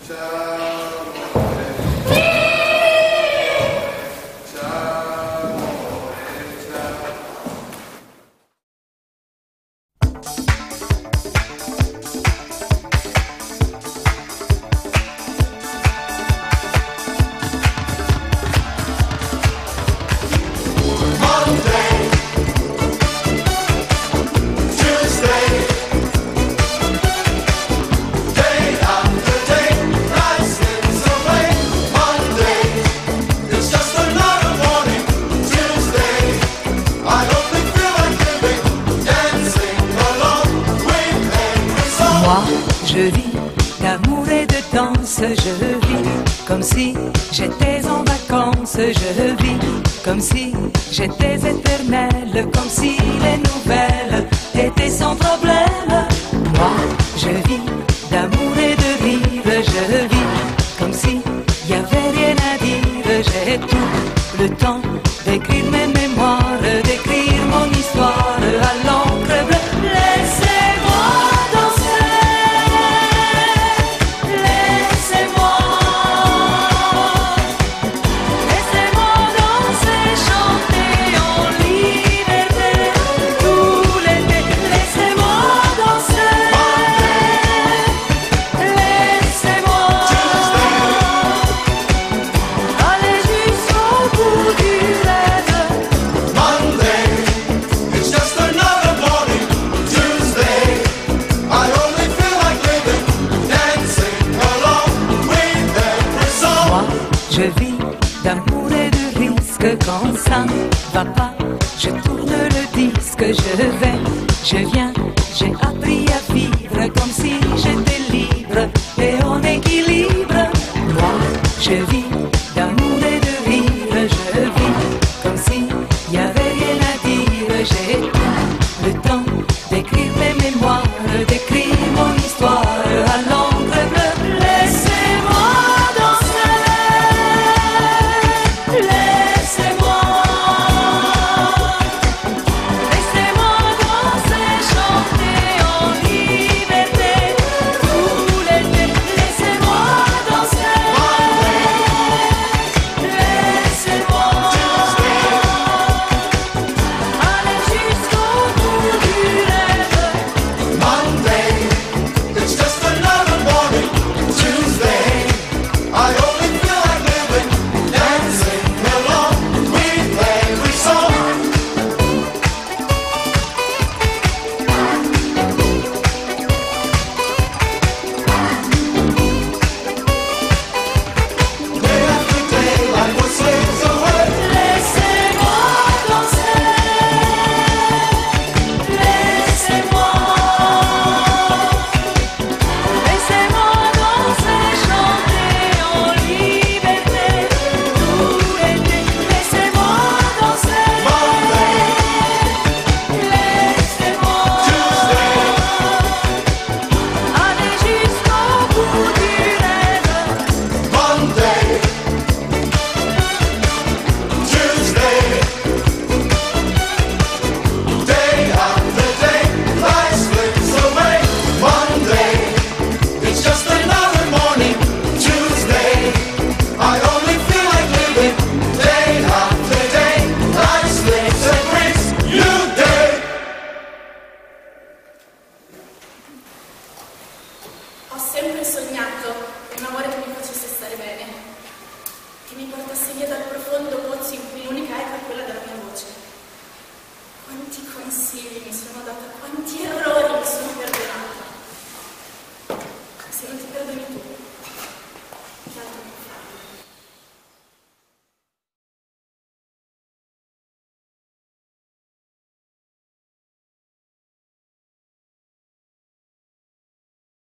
Je vis d'amour et de danse, je vis comme si j'étais en vacances, je vis comme si j'étais éternelle, comme si les nouvelles étaient sans problème. Moi, je vis d'amour et de rire, je vis comme si y avait rien à dire. J'ai tout le temps d'écrire mes mémoires, d'écrire mon histoire à l'encre bleue. Laissez-moi danser, laissez-moi danser, chanter en liberté tout l'été. Laissez-moi danser, laissez-moi aller jusqu'au bout du rêve. Monday, it's just another morning. Tuesday, I only feel like living, dancing along with every song. Moi, je vis d'amour et de risque. Quand ça va pas, je tourne le disque. Je viens, j'ai appris à vivre comme si j'étais libre et en équilibre. Moi, je vis d'amour et de rire. Je vis comme si y avait rien à dire. J'ai tout le temps d'écrire mes mémoires, d'écrire mon histoire à l'encre bleue. Laissez-moi danser, laissez-moi danser, chanter en liberté tout l'été. Laissez-moi danser, laissez-moi aller jusqu'au bout du rêve. Monday, it's just another morning. Tuesday, I only feel like living, dancing along with every song. Day after day, life was slips away. Laissez-moi danser, laissez-moi danser, chanter en liberté tout l'été. Laissez-moi danser, laissez-moi aller jusqu'au bout du rêve. Monday, Tuesday, day after day, life slips away. Monday, it's just another morning. Tuesday, I only feel like living. Day after day, life slips and brings new day. Ho sempre sognato un amore che mi facesse stare bene, che mi portasse via dal profondo pozzo in cui l'unica eco è quella della mia voce. Quanti consigli mi sono data, quanti errori mi sono perdonata. Se non ti perdoni tu,